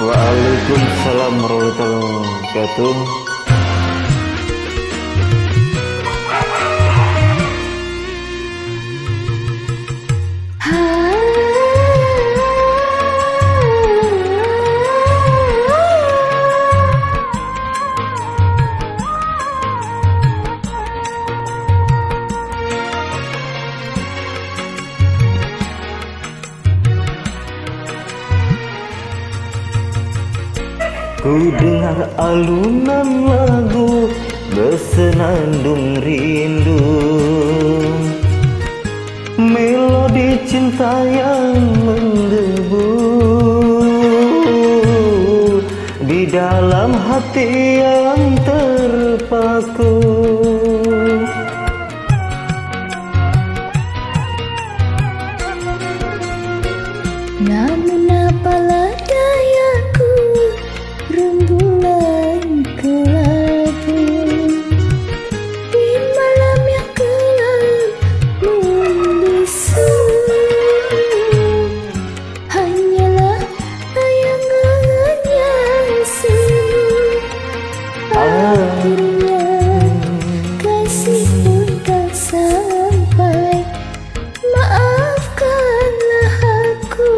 Waalaikumsalam warahmatullahi wabarakatuh. Ku dengar alunan lagu bersenandung rindu, melodi cinta yang menggebu di dalam hati yang terpaku. Namun apalah dayaku, rembulan kelabu di malam yang gelap membisu, hanyalah tayangan yang semu. Akhirnya kasih pun tak sampai, maafkanlah aku.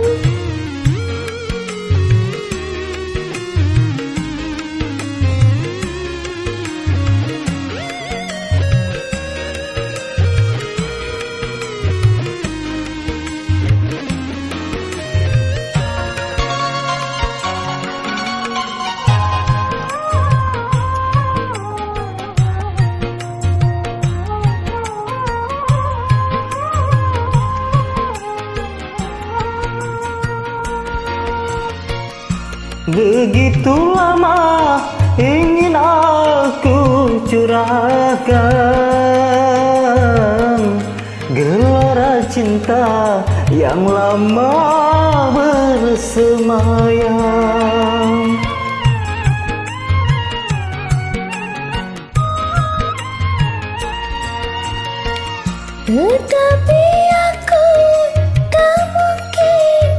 Begitu lama ingin aku curahkan gelora cinta yang lama bersemayam. Tetapi aku tak mungkin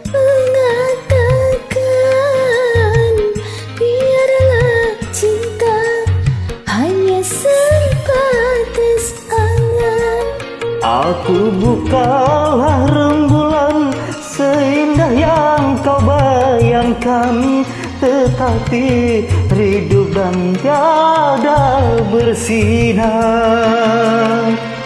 mengatakan biarlah cinta hanya sebatas angan. Aku bukanlah rembulan seindah yang kau bayangkan, tetapi redup dan tiada bersinar.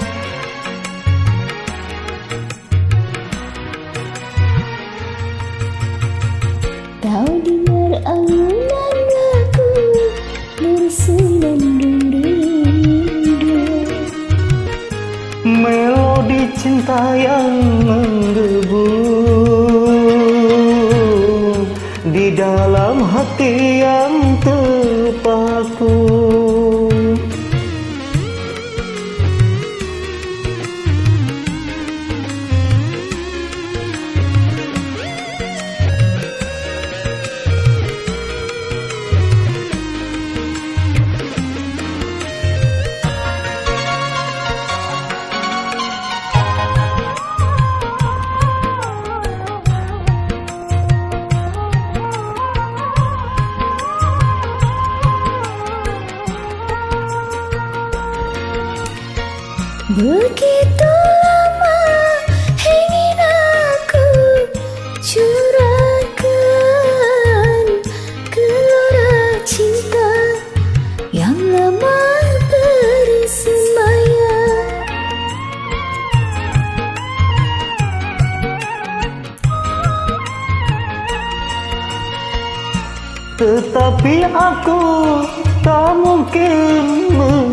Kau dengar alunan lagu bersenandung rindu, melodi cinta yang menggebu di dalam hati yang terpaku. begitu lama ingin aku curahkan gelora cinta yang lama bersemayam. Tetapi aku tak mungkin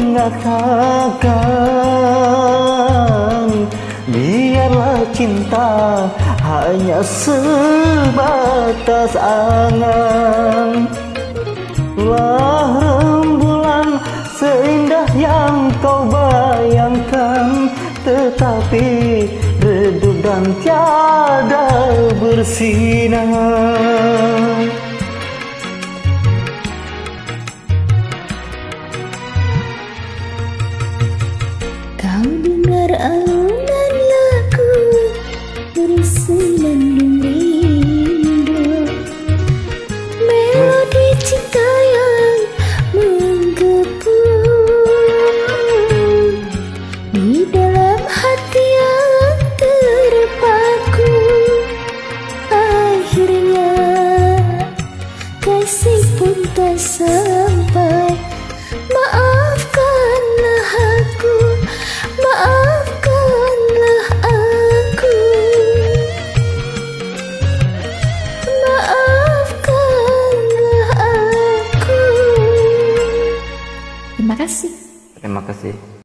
mengatakan biarlah cinta hanya sebatas angan. Wah, rembulan seindah yang kau bayangkan, tetapi redup dan tiada bersinar. Kau dengar alunan lagu bersenandung rindu, rasa